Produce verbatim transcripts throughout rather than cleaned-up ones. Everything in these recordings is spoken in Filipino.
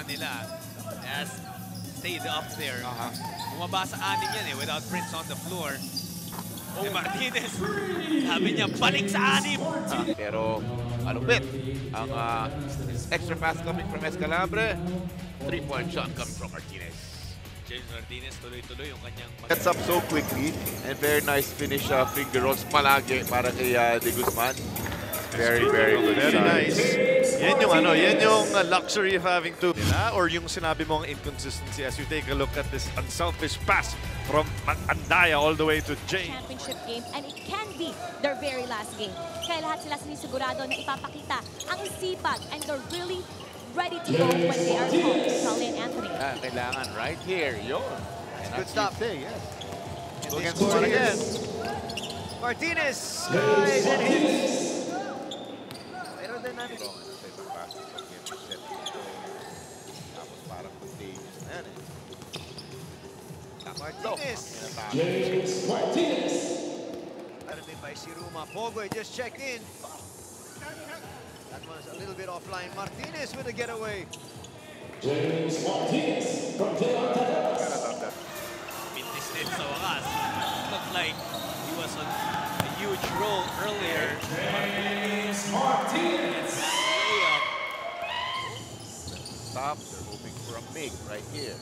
nila has stayed up there. Uh-huh. Bumaba sa anim yan eh, without Prince on the floor. Oh, eh, Martinez, sabi niya, balik sa anim! Uh, pero, alupit. Ang uh, extra pass coming from Escalabre. Three-point shot coming from Martinez. James Martinez, tuloy-tuloy yung kanyang... Gets up so quickly. And very nice finish uh, finger rolls palagi para kay uh, De Guzman. Very, very good. Very shot. nice. Yan yung ano, yan yung uh, luxury of having to nila, or yung sinabi mong inconsistency as you take a look at this unselfish pass from Andaya all the way to James. Championship game, and it can be their very last game. Kaya lahat sila sinisigurado na ipapakita ang sipag, and they're really ready to go when they are called. Charlie and Anthony. Ah, kailangan right here. Yun. Good stop. Say, yes. Go against score again. Martinez skies and hits. Pero dynamic. Tapos parang contagious na yan eh. Martinez. James Martinez. Armin by Siruma. Pogoy just checked in. That was a little bit offline. Martinez with a getaway. James Martinez from Dleague. Mintis din sa wakas. Looked like he was on a huge roll earlier. James Martinez. Layup. Stop. They're hoping for a make right here.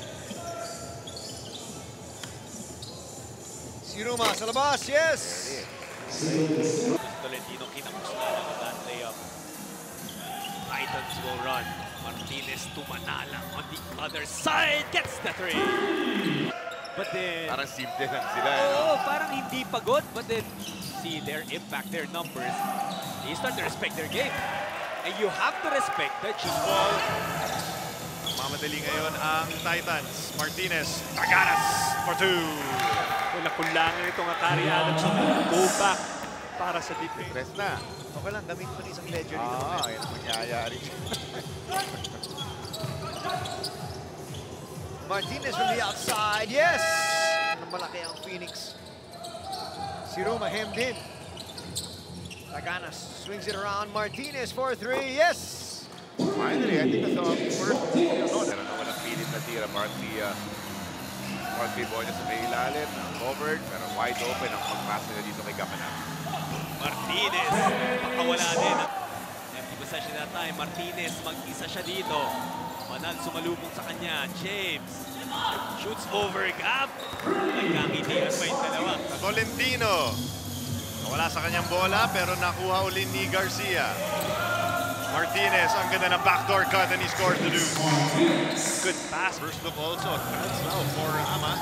Siruma sa labas. Yes. Tolentino kinamusla ng that layup. Titans will run. Martinez tumanalang on the other side. Gets the three. But then... Parang simple lang sila eh. Oo, No? parang hindi pagod. But then, see their impact, their numbers. You start to respect their game. And you have to respect the cheap ball. Mamadali ngayon ang Titans. Martinez, Taganas for two. Wala kulangan itong Akari Adams. Go back para sa deep. Press na. Okay lang, gamitin mo isang ledger dito. Ah, yan ang mangyayari. Martinez from the outside. Yes! Malaki ang Phoenix. Siruma hemmed in. Taganas swings it around. Martinez for three. Yes! Finally, I think that's the first. No, meron naman ang pilit na tira. Marty, uh, Marty Boy na sa may ilalim. Covered, pero wide open ang pag-pass nila dito kay Gapanap. Martinez, makawala din. Empty possession that time. Martinez, mag-isa siya dito. Manal sumalubong sa kanya. James shoots over gap. Nagkangitian pa yung dalawa. Tolentino. Wala sa kanyang bola pero nakuha uli ni Garcia. Martinez, ang ganda ng backdoor cut and he scores the deuce. Good pass. First look also. That's now for Ama.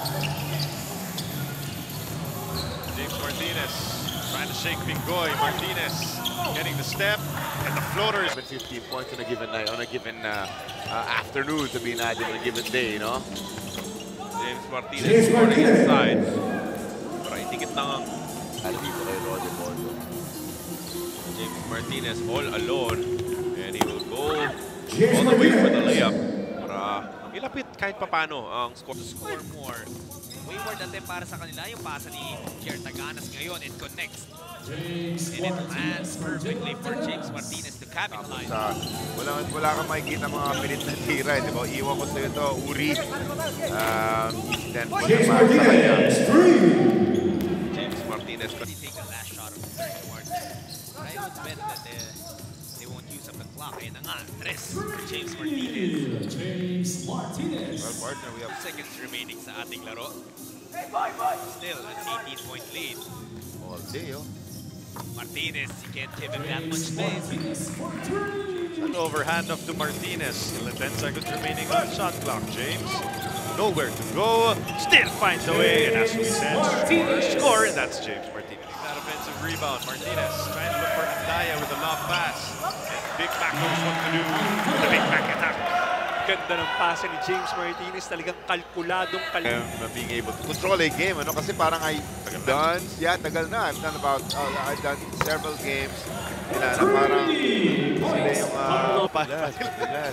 James Martinez trying to shake Pingoy. Martinez getting the step and the floater is fifteen points on a given night, on a given uh, uh, afternoon to be natin on a given day, you know? James Martinez scoring inside. Pero itikit lang ang At dito kay Roger Bordo. James Martinez all alone. And he will go all the way for the layup. Para ilapit kahit papano ang score to score more. Wayward attempt para sa kanila yung pasa ni Kier Taganas ngayon. It connects. And it lands perfectly for James Martinez to capitalize. Sa, wala, wala kang makikita mga pilit na tira, di ba? Iwan ko sa'yo ito, Uri. Um, ten James Martinez, three. James Martinez could take the last shot of the third quarter. I would bet that they, they won't use up the clock. Ayun na nga, tres for James Martinez. James Martinez. Well, partner, we have Seconds remaining sa ating laro. Still, an eighteen point lead. all day, oh. Martinez, you can't give him that much space. an overhand off to Martinez. Still ten seconds remaining on shot clock. James, nowhere to go. Still finds a way, and as we said, score, score, and that's James Martinez. That offensive rebound. Martinez trying to look for Andaya with a lob pass. And Big Mac knows what to do with the Big Mac attack. Ganda ng pasa ni James Martinez, talagang kalkuladong kalkulado. Um, being able to control a game, ano? Kasi parang I've done, yeah, tagal na. I've done about, uh, I've done several games. Sila na parang sila yung, uh, palas, palas,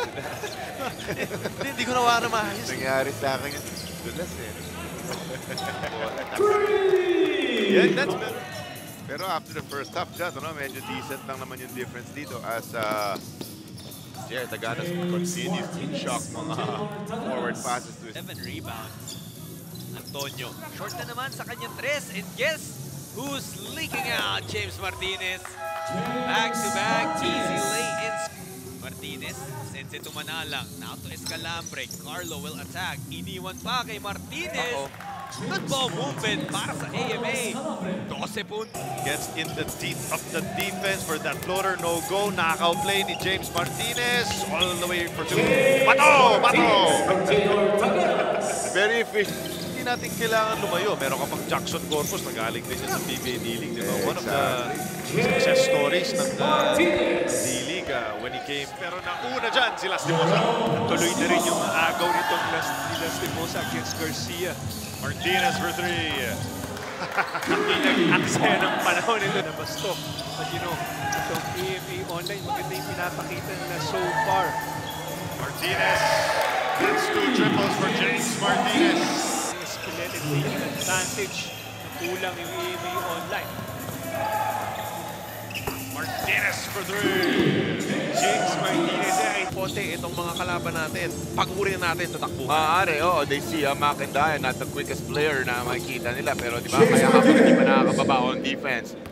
Hindi ko nawa na maayos. nangyari sa akin yung dulas eh. Yeah, that's better. Pero after the first half, dyan, ano, medyo decent lang naman yung difference dito as uh, Yeah, Taganas continues to shock mga forward passes to his... Seven rebounds. Antonio, short na naman sa kanyang tres. And guess who's leaking out? James Martinez. Back-to-back, easy lay-ins. Martinez sends it to Manalang. Now to Escalambre. Carlo will attack. Iniwan pa kay Martinez. Uh-oh. Good ball movement para sa A M A. twelve puntos. Gets in the teeth of the defense for that floater. No go. Knockout play ni James Martinez. All the way for two. Bato! Bato! Very efficient. Hindi natin kailangan lumayo. Meron ka pang Jackson Corpus na galing din sa P B A Dleague. Diba? One of the success stories ng uh, D-League uh, when he came. Pero nauna dyan si Lastimosa. Tuloy na rin yung agaw nitong Las Lastimosa against Garcia. Martinez for three. Nag-aksaya ng panahon nila na basto. But you know, itong A M A Online, maganda yung pinapakita nila so far. Martinez. That's two triples for James Martinez. Escalated leading advantage. Kulang yung A M A Online. Martinez for three. James Martinez ay pote itong mga kalaban natin. Pagurin natin tatakbuhan. Maaari, oh, they see uh, McIntyre, not the quickest player na makikita nila. Pero di ba, kaya habang hindi pa nakakababa on defense,